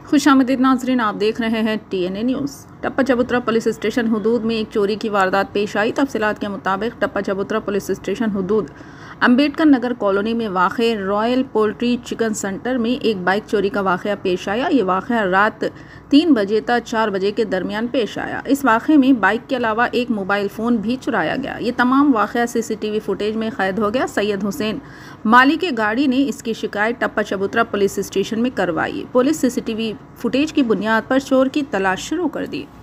खुशामदीद नाजरीन, आप देख रहे हैं TNA न्यूज़। टप्पा चबूतरा पुलिस स्टेशन हुदूद में एक चोरी की वारदात पेश आई। तफसीलात के मुताबिक टप्पा चबूतरा पुलिस स्टेशन हुदूद अम्बेडकर नगर कॉलोनी में वाक़ रॉयल पोल्ट्री चिकन सेंटर में एक बाइक चोरी का वाक़या पेश आया। ये वाक़या रात 3 बजे तक 4 बजे के दरमियान पेश आया। इस वाक़े में बाइक के अलावा एक मोबाइल फ़ोन भी चुराया गया। ये तमाम वाक़या CCTV फुटेज में कैद हो गया। सैयद हुसैन मालिक गाड़ी ने इसकी शिकायत टप्पा चबूतरा पुलिस स्टेशन में करवाई। पुलिस CCTV फुटेज की बुनियाद पर चोर की तलाश शुरू कर दी।